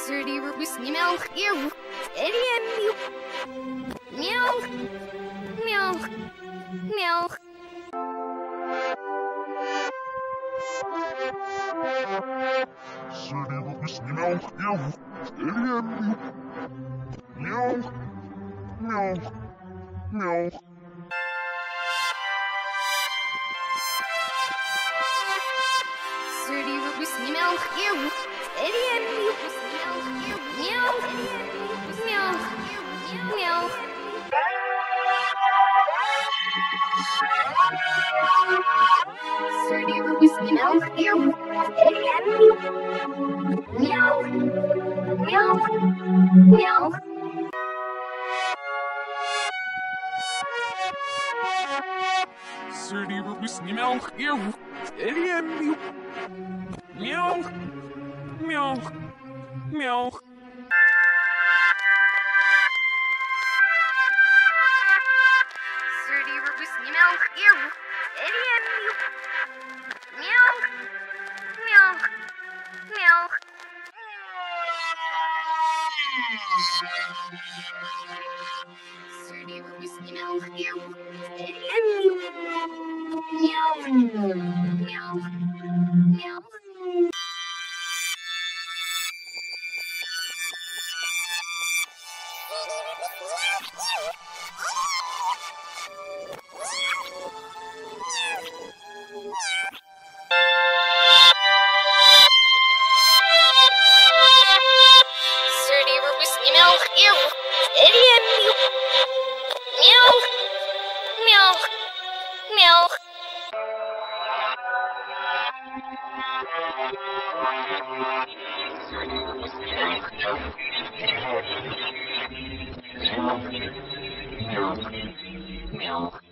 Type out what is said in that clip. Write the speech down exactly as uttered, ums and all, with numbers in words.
Dirty Rubus, milk, ew, idiot, milk, milk, milk. Dirty Rubus, milk, ew, idiot, milk, milk, milk. Dirty Rubus, milk, ew, idiot, milk, milk, milk, milk. Dirty Rubus, milk, ew, idiot, milk, milk, milk. Dirty Rubus, milk, ew, idiot, milk, milk, milk. Dirty Rubus, milk, ew, idiot, milk, milk, milk. Dirty Rubus, milk, ew, idiot, milk, milk, milk. Dirty Rubus, milk, ew, idiot, milk, milk, milk. Milk, milk, milk.